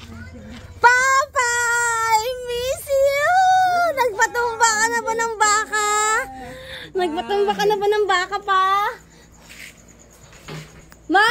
Papa! I miss you! Nagpatumba ka na ba ng baka? Nagpatumba ka na ba ng baka pa? Ma!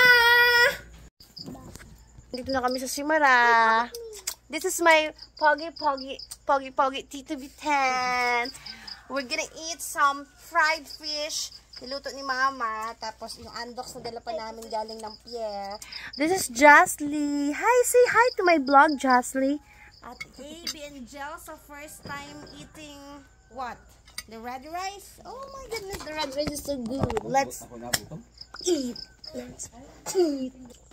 Dito na kami sa Simara. This is my pogi Tito Bitan. We're gonna eat some fried fish. Niluto ni Mama. Tapos yung andox na dala pa namin galing ng Pierre. This is Jocelyn. Hi, say hi to my vlog, Jocelyn. At AB and Jel, so first time eating what? The red rice? Oh my goodness, the red rice is so good. Let's eat. Let's eat.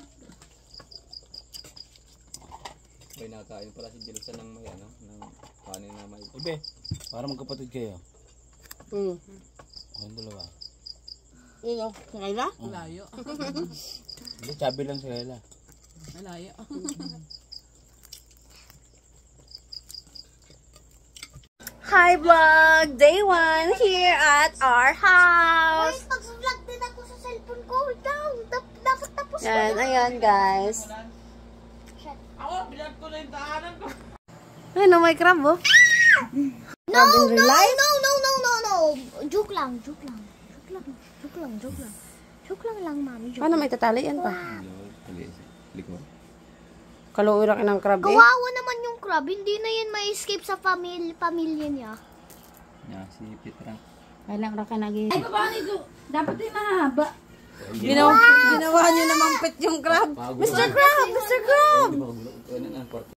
May nakain pala si Jelsa ng may ano, ng kanin na may. Ibe, para magkapatid kayo. Ang dalawa. Iyo, si Kayla? Malayo. Hindi, chubby lang si Kayla. Malayo. Hi vlog! Day 1 here at our house. Wait, mag-vlog din ako sa cellphone ko. Wait lang. Dapat tapos ko. Yan, ayan guys. Ako, bilang ko na yung tahanan ko. Ay, no, may crab oh. No, no, no. Joke lang. Joke lang, mami. Joke. Paano may tatalian pa? Klik mo. Kaluurak ng crab eh. Kawawa naman yung crab. Hindi na yan ma-escape sa pamilya niya. Yeah, si Petra. Kailang raka naging. Ay, paano ito? Dapat yung mahaba. Ginawa niyo naman pet yung crab. Mr. Crab! Mr. Crab!